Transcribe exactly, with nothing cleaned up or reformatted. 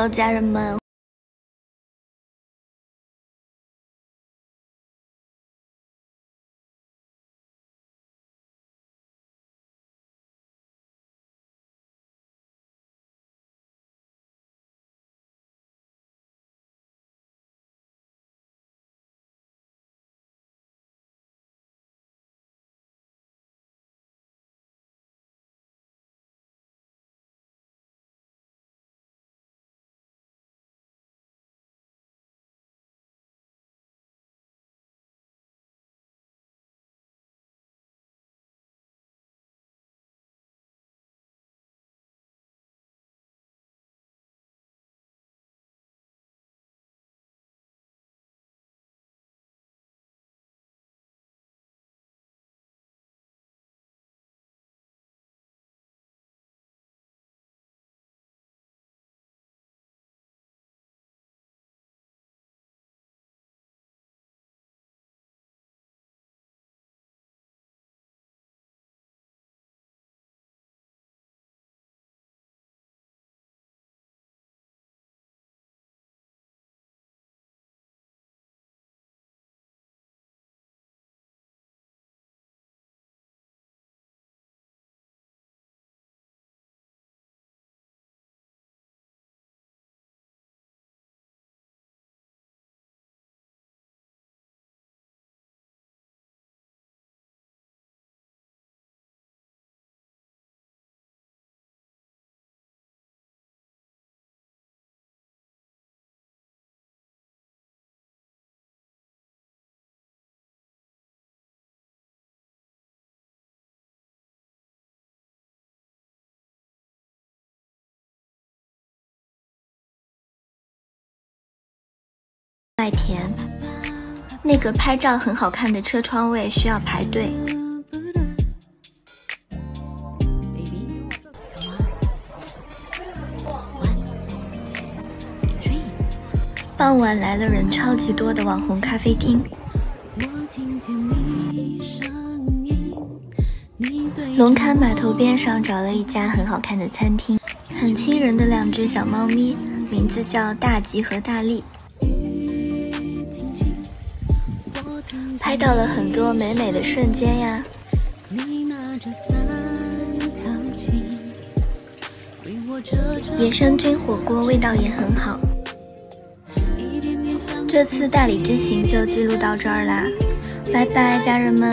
Hello， 家人们。麦田，那个拍照很好看的车窗位需要排队。傍晚来了人超级多的网红咖啡厅。龙坎码头边上找了一家很好看的餐厅，很亲人的两只小猫咪，名字叫大吉和大力。拍到了很多美美的瞬间呀！野生菌火锅味道也很好。这次大理之行就记录到这儿啦，拜拜，家人们。